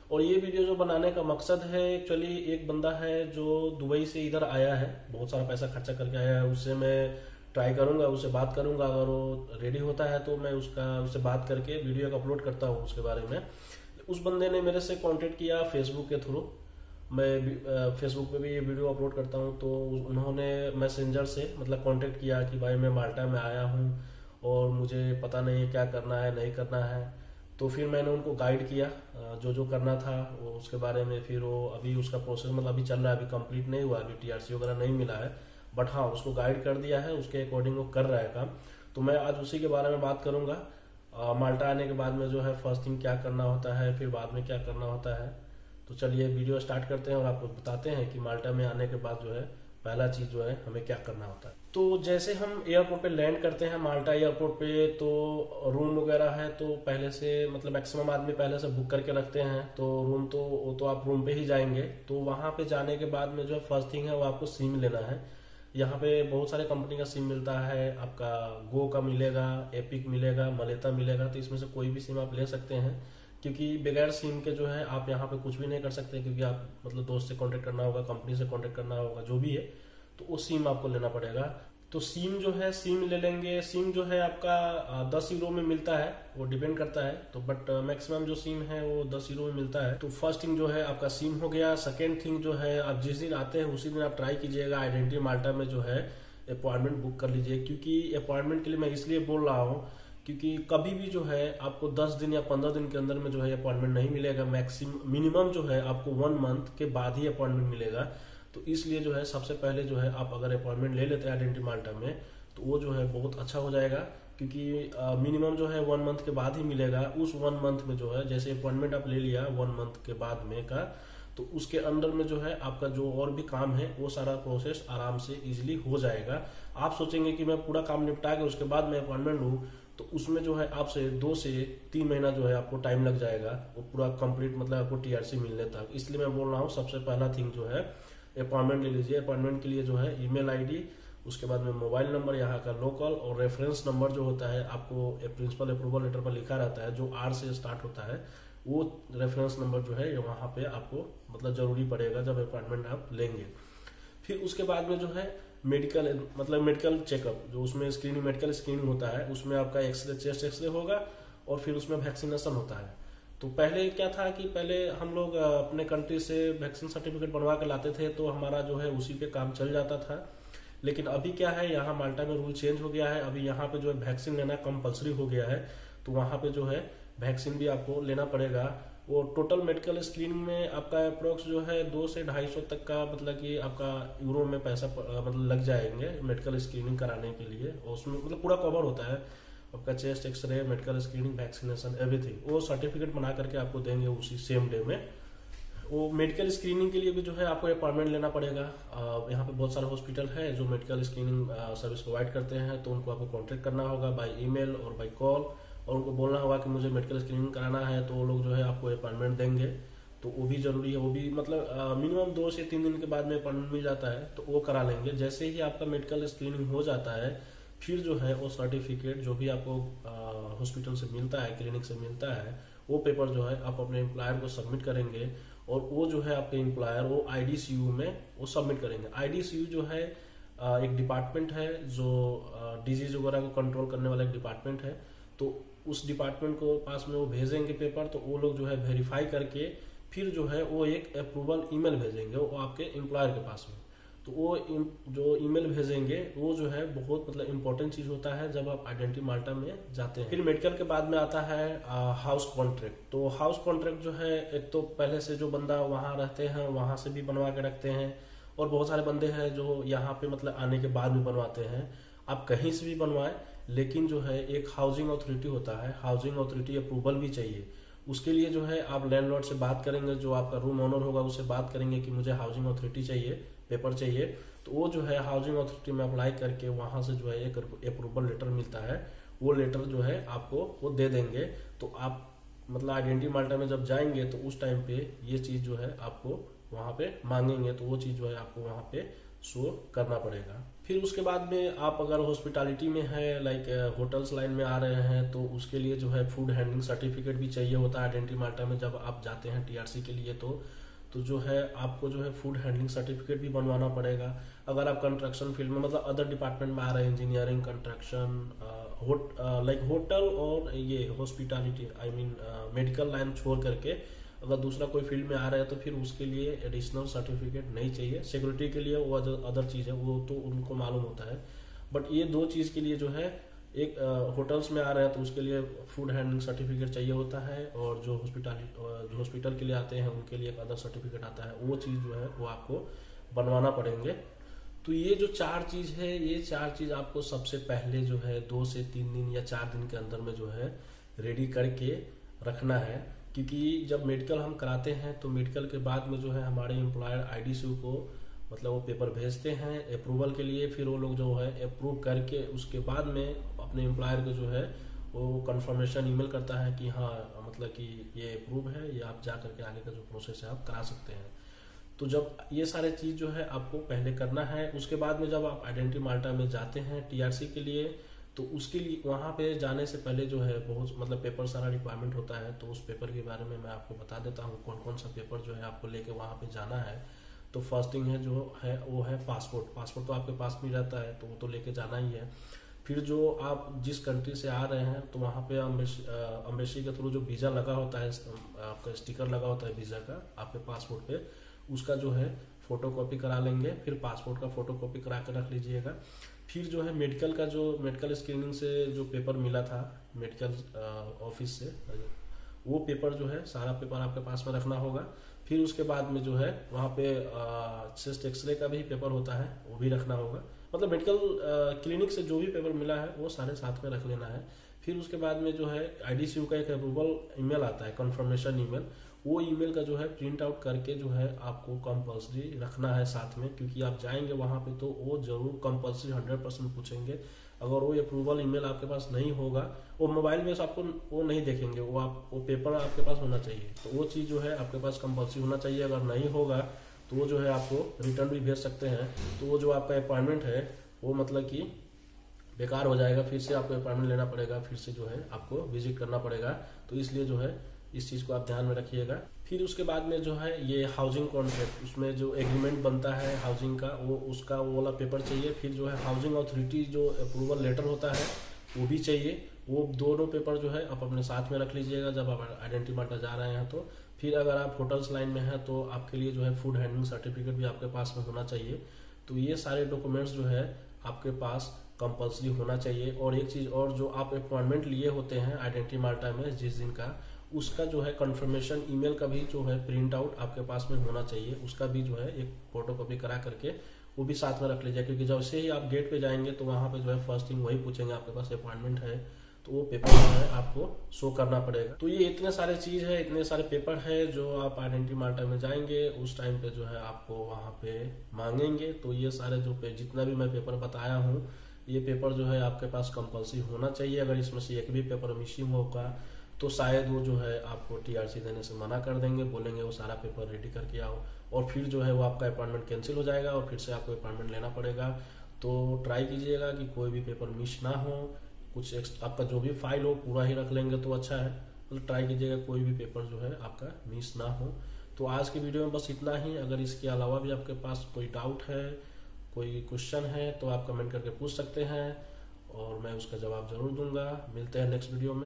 और ये वीडियो जो बनाने का मकसद है, एक्चुअली एक बंदा है जो दुबई से इधर आया है, बहुत सारा पैसा खर्चा करके आया है। उससे मैं ट्राई करूंगा, उससे बात करूंगा, अगर वो रेडी होता है तो मैं उससे बात करके वीडियो को अपलोड करता हूँ उसके बारे में। उस बंदे ने मेरे से कांटेक्ट किया फेसबुक के थ्रू। मैं फेसबुक पे भी ये वीडियो अपलोड करता हूँ, तो उन्होंने मैसेंजर से मतलब कांटेक्ट किया कि भाई मैं माल्टा में आया हूँ और मुझे पता नहीं है क्या करना है नहीं करना है। तो फिर मैंने उनको गाइड किया जो जो करना था वो उसके बारे में। फिर वो अभी उसका प्रोसेस मतलब अभी चल रहा है, अभी कंप्लीट नहीं हुआ, अभी टीआरसी वगैरह नहीं मिला है, बट हाँ उसको गाइड कर दिया है, उसके अकॉर्डिंग वो कर रहा है काम। तो मैं आज उसी के बारे में बात करूंगा। माल्टा आने के बाद में जो है फर्स्ट थिंग क्या करना होता है, फिर बाद में क्या करना होता है। तो चलिए वीडियो स्टार्ट करते हैं और आपको बताते हैं कि माल्टा में आने के बाद जो है पहला चीज जो है हमें क्या करना होता है। तो जैसे हम एयरपोर्ट पे लैंड करते हैं माल्टा एयरपोर्ट पे, तो रूम वगैरह है तो पहले से मतलब मैक्सिमम आदमी पहले से बुक करके रखते हैं। तो रूम तो वो तो आप रूम पे ही जाएंगे। तो वहां पे जाने के बाद में जो फर्स्ट थिंग है वो आपको सिम लेना है। यहाँ पे बहुत सारे कंपनी का सिम मिलता है, आपका गो का मिलेगा, एपिक मिलेगा, मलेता मिलेगा। तो इसमें से कोई भी सिम आप ले सकते हैं, क्योंकि बगैर सिम के जो है आप यहाँ पे कुछ भी नहीं कर सकते, क्योंकि आप मतलब दोस्त से कांटेक्ट करना होगा, कंपनी से कांटेक्ट करना होगा, जो भी है तो वो सिम आपको लेना पड़ेगा। तो सिम जो है सिम ले लेंगे। सिम जो है आपका 10 यूरो में मिलता है, वो डिपेंड करता है। तो बट मैक्सिमम जो सिम है वो 10 यूरो में मिलता है। तो फर्स्ट थिंग जो है आपका सिम हो गया। सेकेंड थिंग जो है आप जिस दिन आते हैं उसी दिन आप ट्राई कीजिएगा आइडेंटिटी माल्टा में जो है अपॉइंटमेंट बुक कर लीजिए। क्योंकि अपॉइंटमेंट के लिए मैं इसलिए बोल रहा हूँ क्योंकि कभी भी जो है आपको 10 दिन या 15 दिन के अंदर में जो है अपॉइंटमेंट नहीं मिलेगा। मैक्सिमम मिनिमम जो है आपको 1 मंथ के बाद ही अपॉइंटमेंट मिलेगा। तो इसलिए जो है सबसे पहले जो है आप अगर अपॉइंटमेंट ले लेते हैं आइडेंटिटी माल्टा में तो वो जो है बहुत अच्छा हो जाएगा। क्योंकि मिनिमम जो है 1 मंथ के बाद ही मिलेगा। उस 1 मंथ में जो है जैसे अपॉइंटमेंट आप ले लिया 1 मंथ के बाद में का, तो उसके अंदर में जो है आपका जो और भी काम है वो सारा प्रोसेस आराम से इजीली हो जाएगा। आप सोचेंगे कि मैं पूरा काम निपटा के उसके बाद मैं अपॉइंटमेंट लूँ, तो उसमें जो है आपसे 2 से 3 महीना जो है आपको टाइम लग जाएगा वो पूरा कंप्लीट मतलब आपको टीआरसी मिलने तक। इसलिए मैं बोल रहा हूँ सबसे पहला थिंग जो है अपॉइंटमेंट ले लीजिए। अपॉइंटमेंट के लिए जो है ईमेल आईडी, उसके बाद में मोबाइल नंबर यहाँ का लोकल, और रेफरेंस नंबर जो होता है आपको प्रिंसिपल अप्रूवल लेटर पर लिखा रहता है जो आर से स्टार्ट होता है, वो रेफरेंस नंबर जो है वहाँ पे आपको मतलब जरूरी पड़ेगा जब अपॉइंटमेंट आप लेंगे। फिर उसके बाद में जो है मेडिकल मतलब मेडिकल चेकअप, जो उसमें स्क्रीनिंग मेडिकल स्क्रीनिंग होता है, उसमें आपका एक्सरे चेस्ट एक्सरे होगा और फिर उसमें वैक्सीनेशन होता है। तो पहले क्या था कि पहले हम लोग अपने कंट्री से वैक्सीन सर्टिफिकेट बनवा के लाते थे, तो हमारा जो है उसी पे काम चल जाता था। लेकिन अभी क्या है, यहाँ माल्टा में रूल चेंज हो गया है। अभी यहाँ पे जो है वैक्सीन लेना कंपलसरी हो गया है। तो वहाँ पे जो है वैक्सीन भी आपको लेना पड़ेगा। वो टोटल मेडिकल स्क्रीनिंग में आपका अप्रोक्स जो है 200 से 250 तक का मतलब कि आपका यूरो में पैसा मतलब लग जाएंगे मेडिकल स्क्रीनिंग कराने के लिए। और उसमें मतलब पूरा कवर होता है आपका chest x-ray, medical screening, vaccination, everything. वो सर्टिफिकेट बना करके आपको देंगे उसी सेम डे में। वो मेडिकल स्क्रीनिंग के लिए भी जो है आपको अपॉइंटमेंट लेना पड़ेगा। यहाँ पे बहुत सारे हॉस्पिटल है जो मेडिकल स्क्रीनिंग सर्विस प्रोवाइड करते हैं, तो उनको आपको कॉन्टेक्ट करना होगा बाय ईमेल और बाय कॉल, और उनको बोलना होगा कि मुझे मेडिकल स्क्रीनिंग कराना है। तो वो लोग जो है आपको अपॉइंटमेंट देंगे। तो वो भी जरूरी है, वो भी मतलब मिनिमम 2 से 3 दिन के बाद में अपॉइंटमेंट मिल जाता है, तो वो करा लेंगे। जैसे ही आपका मेडिकल स्क्रीनिंग हो जाता है, फिर जो है वो सर्टिफिकेट जो भी आपको हॉस्पिटल से मिलता है, क्लिनिक से मिलता है, वो पेपर जो है आप अपने एम्प्लॉयर को सबमिट करेंगे। और वो जो है आपके एम्प्लॉयर वो आईडीसीयू में वो सबमिट करेंगे। आईडीसीयू जो है एक डिपार्टमेंट है जो डिजीज वगैरह को कंट्रोल करने वाला एक डिपार्टमेंट है। तो उस डिपार्टमेंट को पास में वो भेजेंगे पेपर, तो वो लोग जो है वेरीफाई करके फिर जो है वो एक अप्रूवल ईमेल भेजेंगे वो आपके एम्प्लॉयर के पास में। तो वो जो ईमेल भेजेंगे वो जो है बहुत मतलब इंपॉर्टेंट चीज होता है जब आप आइडेंटिटी माल्टा में जाते हैं। फिर मेडिकल के बाद में आता है हाउस कॉन्ट्रैक्ट। तो हाउस कॉन्ट्रैक्ट जो है एक तो पहले से जो बंदा वहां रहते हैं वहां से भी बनवा के रखते हैं, और बहुत सारे बंदे हैं जो यहाँ पे मतलब आने के बाद भी बनवाते हैं। आप कहीं से भी बनवाएं, लेकिन जो है एक हाउसिंग अथॉरिटी होता है, हाउसिंग अथॉरिटी अप्रूवल भी चाहिए। उसके लिए जो है आप लैंडलॉर्ड से बात करेंगे, जो आपका रूम ओनर होगा उससे बात करेंगे कि मुझे हाउसिंग अथॉरिटी चाहिए, पेपर चाहिए। तो वो जो है हाउसिंग अथॉरिटी में अप्लाई करके वहां से जो है एक अप्रूवल लेटर मिलता है, वो लेटर जो है आपको वो दे देंगे। तो आप मतलब आइडेंटिटी माल्टा में जब जाएंगे तो उस टाइम पे ये चीज जो है आपको वहां पे मांगेंगे, तो वो चीज जो है आपको वहां पे शो करना पड़ेगा। फिर उसके बाद में आप अगर हॉस्पिटैलिटी में है, लाइक होटल्स लाइन में आ रहे हैं, तो उसके लिए जो है फूड हैंडलिंग सर्टिफिकेट भी चाहिए होता है आइडेंटिटी माल्टा में। जब आप जाते हैं टीआरसी के लिए तो जो है आपको जो है फूड हैंडलिंग सर्टिफिकेट भी बनवाना पड़ेगा। अगर आप कंस्ट्रक्शन फील्ड में, मतलब अदर डिपार्टमेंट में आ रहे हैं, इंजीनियरिंग, कंस्ट्रक्शन, लाइक होटल और ये hospitality, I mean medical line छोड़ करके अगर दूसरा कोई फील्ड में आ रहा है तो फिर उसके लिए एडिशनल सर्टिफिकेट नहीं चाहिए। सिक्योरिटी के लिए वो अदर चीज़ है, वो तो उनको मालूम होता है। बट ये दो चीज़ के लिए जो है, एक होटल्स में आ रहे हैं तो उसके लिए फूड हैंडलिंग सर्टिफिकेट चाहिए होता है, और जो हॉस्पिटल के लिए आते हैं उनके लिए एक अदर सर्टिफिकेट आता है, वो चीज़ जो है वो आपको बनवाना पड़ेंगे। तो ये जो 4 चीज़ है, ये 4 चीज़ आपको सबसे पहले जो है 2 से 3 दिन या 4 दिन के अंदर में जो है रेडी करके रखना है। क्योंकि जब मेडिकल हम कराते हैं तो मेडिकल के बाद में जो है हमारे एम्प्लॉयर आईडीसी को मतलब वो पेपर भेजते हैं अप्रूवल के लिए। फिर वो लोग जो है अप्रूव करके उसके बाद में अपने एम्प्लॉयर को जो है वो कंफर्मेशन ईमेल करता है कि हाँ मतलब कि ये अप्रूव है, ये आप जा करके आगे का जो प्रोसेस है आप करा सकते हैं। तो जब ये सारे चीज़ जो है आपको पहले करना है, उसके बाद में जब आप आइडेंटिटी माल्टा में जाते हैं टीआरसी के लिए, तो उसके लिए वहाँ पे जाने से पहले जो है बहुत मतलब पेपर सारा रिक्वायरमेंट होता है। तो उस पेपर के बारे में मैं आपको बता देता हूँ कौन कौन सा पेपर जो है आपको लेके वहाँ पे जाना है। तो फर्स्ट थिंग है जो है वो है पासपोर्ट तो आपके पास में रहता है, तो वो तो लेके जाना ही है। फिर जो आप जिस कंट्री से आ रहे हैं तो वहाँ पे अम्बेसी के थ्रू जो वीज़ा लगा होता है, आपका स्टिकर लगा होता है वीज़ा का आपके पासपोर्ट पे, उसका जो है फोटो कॉपी करा लेंगे। फिर पासपोर्ट का फोटो कॉपी करा कर रख लीजिएगा। फिर जो है मेडिकल का जो मेडिकल स्क्रीनिंग से जो पेपर मिला था मेडिकल ऑफिस से, वो पेपर जो है सारा पेपर आपके पास में रखना होगा। फिर उसके बाद में जो है वहाँ पे चेस्ट एक्सरे का भी पेपर होता है, वो भी रखना होगा। मतलब मेडिकल क्लिनिक से जो भी पेपर मिला है वो सारे साथ में रख लेना है। फिर उसके बाद में जो है आईडीसीयू का एक अप्रूवल ईमेल आता है, कंफर्मेशन ईमेल, वो ईमेल का जो है प्रिंट आउट करके जो है आपको कंपल्सरी रखना है साथ में। क्योंकि आप जाएंगे वहाँ पे तो वो जरूर कंपल्सरी 100% पूछेंगे। अगर वो अप्रूवल ईमेल आपके पास नहीं होगा, वो मोबाइल में आपको वो नहीं देखेंगे, वो पेपर आपके पास होना चाहिए। तो वो चीज़ जो है आपके पास कंपल्सरी होना चाहिए। अगर नहीं होगा तो वो जो है आपको रिटर्न भी भेज सकते हैं। तो वो जो आपका अपॉइंटमेंट है वो मतलब कि बेकार हो जाएगा, फिर से आपको अपॉइंटमेंट लेना पड़ेगा, फिर से जो है आपको विजिट करना पड़ेगा। तो इसलिए जो है इस चीज़ को आप ध्यान में रखिएगा। फिर उसके बाद में जो है ये हाउसिंग कॉन्ट्रैक्ट, उसमें जो एग्रीमेंट बनता है हाउसिंग का, वो उसका वो वाला पेपर चाहिए। फिर जो है हाउसिंग अथॉरिटी जो अप्रूवल लेटर होता है वो भी चाहिए। वो दोनों पेपर जो है आप अपने साथ में रख लीजिएगा जब आप आइडेंटिटी माल्टा जा रहे हैं। तो फिर अगर आप होटल्स लाइन में हैं तो आपके लिए जो है फूड हैंडलिंग सर्टिफिकेट भी आपके पास में होना चाहिए। तो ये सारे डॉक्यूमेंट्स जो है आपके पास कंपल्सरी होना चाहिए। और एक चीज़ और, जो आप अपॉइंटमेंट लिए होते हैं आइडेंटिटी माल्टा में जिस दिन का, उसका जो है कंफर्मेशन ईमेल का भी जो है प्रिंट आउट आपके पास में होना चाहिए। उसका भी जो है एक फोटो कॉपी करा करके वो भी साथ में रख लीजिए। क्योंकि जब से ही आप गेट पे जाएंगे तो वहाँ पे जो है फर्स्ट थिंग वही पूछेंगे आपके पास अपॉइंटमेंट है, तो वो पेपर जो है आपको शो करना पड़ेगा। तो ये इतने सारे चीज है, इतने सारे पेपर है जो आप आइडेंटिटी माल्टा में जाएंगे उस टाइम पे जो है आपको वहाँ पे मांगेंगे। तो ये सारे जो जितना भी मैं पेपर बताया हूँ, ये पेपर जो है आपके पास कंपल्सरी होना चाहिए। अगर इसमें से एक भी पेपर मिसिंग होगा तो शायद वो जो है आपको टीआरसी देने से मना कर देंगे, बोलेंगे वो सारा पेपर रेडी करके आओ, और फिर जो है वो आपका अपॉइंटमेंट कैंसिल हो जाएगा और फिर से आपको अपॉइंटमेंट लेना पड़ेगा। तो ट्राई कीजिएगा कि कोई भी पेपर मिस ना हो। कुछ आपका जो भी फाइल हो पूरा ही रख लेंगे तो अच्छा है, मतलब ट्राई कीजिएगा कोई भी पेपर जो है आपका मिस ना हो। तो आज की वीडियो में बस इतना ही। अगर इसके अलावा भी आपके पास कोई डाउट है, कोई क्वेश्चन है, तो आप कमेंट करके पूछ सकते हैं और मैं उसका जवाब जरूर दूंगा। मिलते हैं नेक्स्ट वीडियो में।